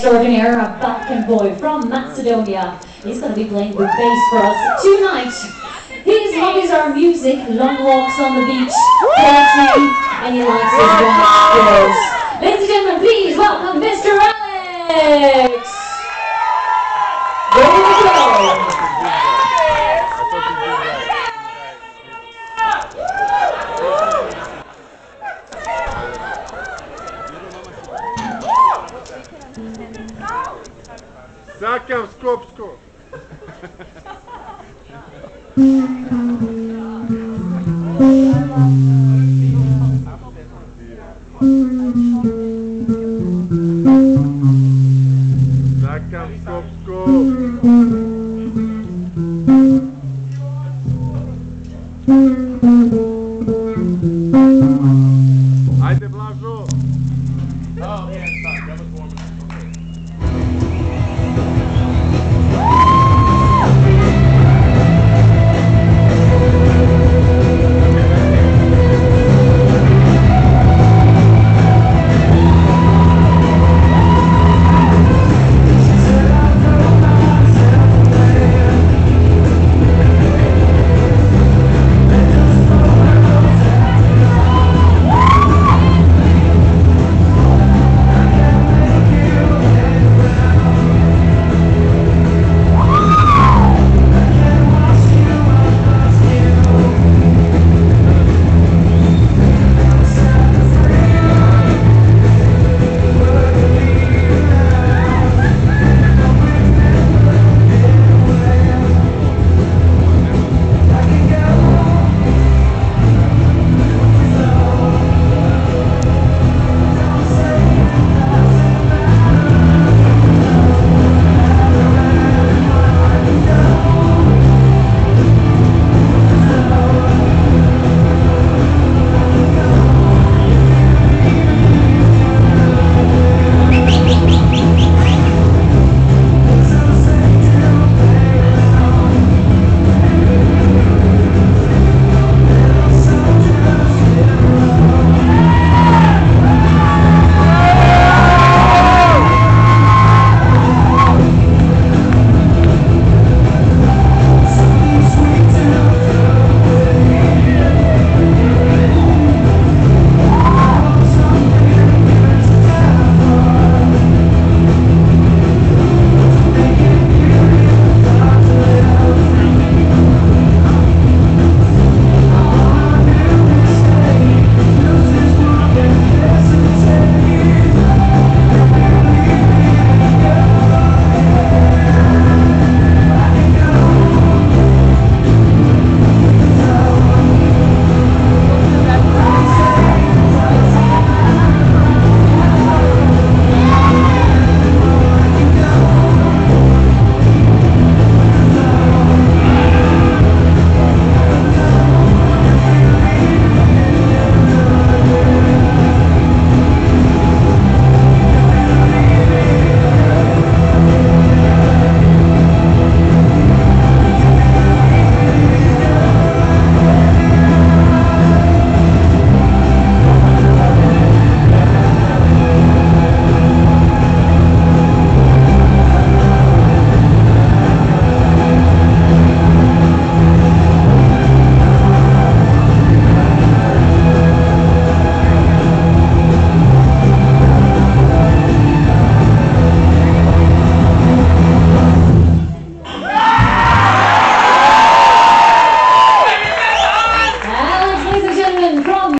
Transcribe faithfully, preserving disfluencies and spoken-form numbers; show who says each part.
Speaker 1: Extraordinaire, a Balkan boy from Macedonia. He's going to be playing the bass for us tonight. His hobbies are music, long walks on the beach, dancing, and he likes his young girls. Ladies and gentlemen, please welcome Mister Alex! Ready to go!
Speaker 2: Zakam, skop, skop. Zakam, skop, skop.